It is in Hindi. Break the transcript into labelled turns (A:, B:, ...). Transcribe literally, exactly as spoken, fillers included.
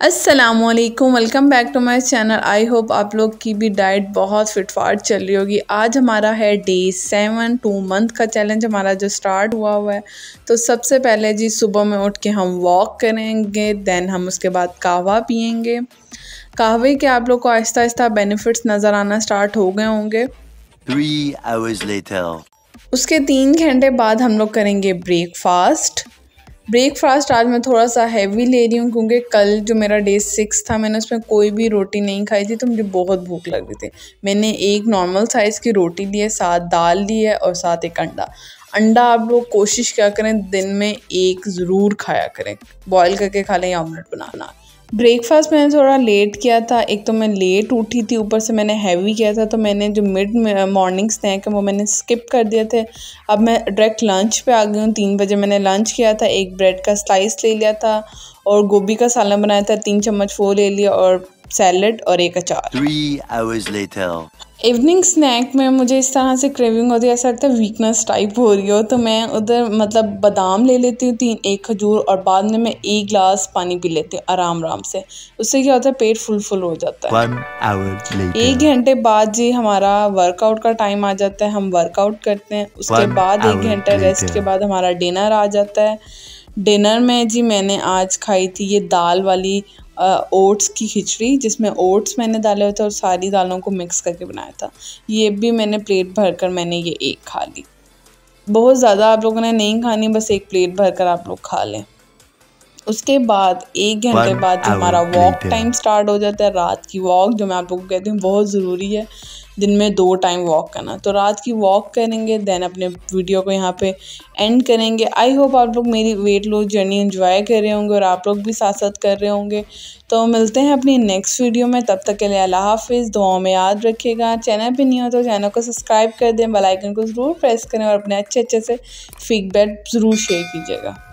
A: अस्सलामुअलैकुम, welcome back to my channel. I hope आप लोग की भी डाइट बहुत फिटफाट चल रही होगी। आज हमारा है डे सेवन टू मंथ का चैलेंज हमारा जो स्टार्ट हुआ हुआ है। तो सबसे पहले जी सुबह में उठ के हम वॉक करेंगे, देन हम उसके बाद कहवा पियेंगे। कहवे के आप लोग को आहिस्ता आहिस्ता बेनिफिट्स नज़र आना स्टार्ट हो गए होंगे।
B: Three hours later.
A: उसके तीन घंटे बाद हम लोग करेंगे ब्रेकफास्ट। ब्रेकफास्ट आज मैं थोड़ा सा हैवी ले रही हूँ क्योंकि कल जो मेरा डे सिक्स था मैंने उसमें कोई भी रोटी नहीं खाई थी, तो मुझे बहुत भूख लग रही थी। मैंने एक नॉर्मल साइज़ की रोटी ली है, साथ दाल ली है और साथ एक अंडा। अंडा आप लोग कोशिश क्या करें दिन में एक ज़रूर खाया करें, बॉयल करके खा लें या ऑमलेट बना बना। ब्रेकफास्ट मैंने थोड़ा लेट किया था, एक तो मैं लेट उठी थी, ऊपर से मैंने हैवी किया था, तो मैंने जो मिड मॉर्निंग स्नैक है वो मैंने स्किप कर दिए थे। अब मैं डायरेक्ट लंच पे आ गई हूँ। तीन बजे मैंने लंच किया था, एक ब्रेड का स्लाइस ले लिया था और गोभी का सालन बनाया था, तीन चम्मच वो ले लिया और सैलड और एक अचार।
B: Three hours later.
A: Evening snack में मुझे इस तरह से क्रेविंग होती है, ऐसा लगता है वीकनेस टाइप हो रही हो, तो मैं उधर मतलब बादाम ले लेती हूँ तीन, एक खजूर और बाद में मैं एक गिलास पानी पी लेती हूँ आराम आराम से। उससे क्या होता है पेट फुल फुल हो जाता है।
B: One hour later.
A: एक घंटे बाद जी हमारा वर्कआउट का टाइम आ जाता है, हम वर्कआउट करते हैं। उसके
B: One
A: बाद एक
B: hour
A: घंटा रेस्ट
B: later.
A: के बाद हमारा डिनर आ जाता है। डिनर में जी मैंने आज खाई थी ये दाल वाली ओट्स की खिचड़ी, जिसमें ओट्स मैंने डाले हुए थे और सारी दालों को मिक्स करके बनाया था। ये भी मैंने प्लेट भरकर मैंने ये एक खा ली। बहुत ज़्यादा आप लोगों ने नहीं खानी, बस एक प्लेट भरकर आप लोग खा लें। उसके बाद एक घंटे
B: One
A: बाद जो हमारा
B: hour
A: walk
B: later.
A: Time start हो जाता है, रात की वॉक जो मैं आप लोगों को कहती हूँ बहुत ज़रूरी है दिन में दो टाइम वॉक करना। तो रात की वॉक करेंगे, देन अपने वीडियो को यहाँ पे एंड करेंगे। आई होप आप लोग मेरी वेट लॉस जर्नी एंजॉय कर रहे होंगे और आप लोग भी साथ साथ कर रहे होंगे। तो मिलते हैं अपनी नेक्स्ट वीडियो में, तब तक के लिए अल्लाह हाफिज़। दुआओं में याद रखिएगा। चैनल पे नहीं हो तो चैनल को सब्सक्राइब कर दें, बेल आइकन को ज़रूर प्रेस करें और अपने अच्छे अच्छे से फीडबैक ज़रूर शेयर कीजिएगा।